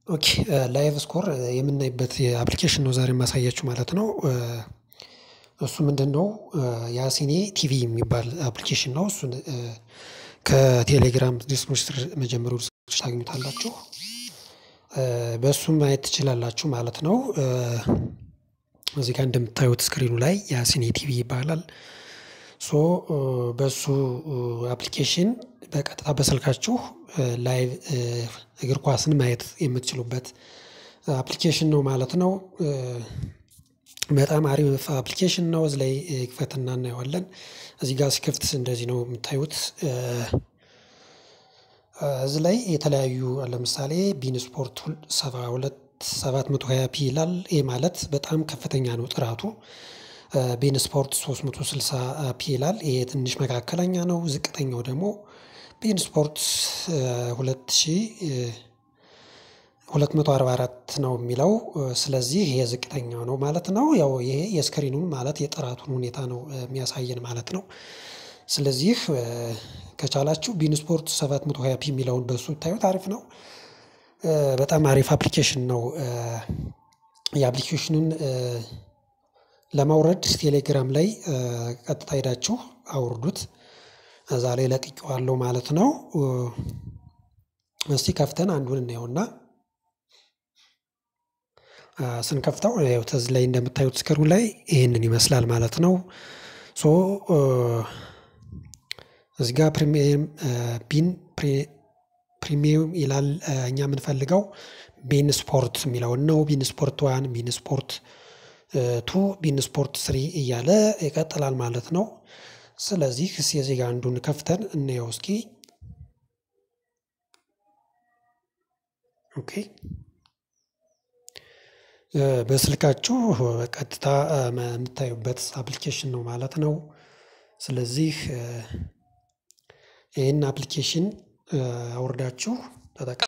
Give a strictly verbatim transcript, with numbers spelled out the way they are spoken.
ኦኬ ላይቭ ስኮር የምናይበት የአፕሊኬሽን ነው ዛሬ የማሳያችሁ ማለት ነው። እሱ ምንድነው? ያሲኔ ቲቪ የሚባል አፕሊኬሽን ነው። እሱን ከቴሌግራም ዲስክሪፕሽን መጀመሪያው ዲስክሪፕሽን ታገኙታላችሁ። በሱም ማየት ትችላላችሁ ማለት ነው። እዚህ ጋር እንደምታዩት ስክሪኑ ላይ ያሲኔ ቲቪ ይባላል። ሶ በሱ አፕሊኬሽን በቀጥታ በስልካችሁ ላይቭ እግር ኳስን ማየት የምትችሉበት አፕሊኬሽን ነው ማለት ነው። በጣም አሪፍ አፕሊኬሽን ነው። እዚህ ላይ ክፈትና እናየዋለን። እዚህ ጋር ሲከፍት እንደዚህ ነው የምታዩት። እዚህ ላይ የተለያዩ ለምሳሌ ቢን ስፖርት ሰባ ሁለት ሰባት መቶ ሃያ ፒ ይላል። ይሄ ማለት በጣም ከፍተኛ ነው ጥራቱ። ቢን ስፖርት ሶስት መቶ ስልሳ ፒ ይላል። ይሄ ትንሽ መካከለኛ ነው። ዝቅተኛው ደግሞ ቢን ስፖርት ሁለት ሺህ ሁለት መቶ አርባ አራት ነው የሚለው። ስለዚህ ይሄ ዝቅተኛው ነው ማለት ነው። ያው ይሄ የስክሪኑን ማለት የጥራቱን ሁኔታ ነው የሚያሳየን ማለት ነው። ስለዚህ ከቻላችሁ ቢን ስፖርት ሰባት መቶ ሃያ ፒ የሚለውን በሱ ብታዩት አሪፍ ነው። በጣም አሪፍ አፕሊኬሽን ነው። የአፕሊኬሽኑን ለማውረድ ቴሌግራም ላይ ቀጥታ ሄዳችሁ አውርዱት። እዛ ላይ ለቅቄዋለሁ ማለት ነው። እስቲ ከፍተን አንዱን እናየውና ስንከፍተው ያው እዚህ ላይ እንደምታዩት ስክሪኑ ላይ ይሄንን ይመስላል ማለት ነው። ሶ እዚህ ጋር ፕሪሚየም ቢን ፕሪሚየም ይላል። እኛ የምንፈልገው ቢን ስፖርት የሚለውን ነው። ቢን ስፖርት ዋን ቢን ስፖርት ቱ ቢን ስፖርት ስሪ እያለ ይቀጥላል ማለት ነው። ስለዚህ እዚህ ጋር አንዱን ከፍተን እንየው እስኪ። ኦኬ በስልካችሁ ቀጥታ የምታዩበት አፕሊኬሽን ነው ማለት ነው። ስለዚህ ይሄን አፕሊኬሽን አውርዳችሁ ተጠቀሙ።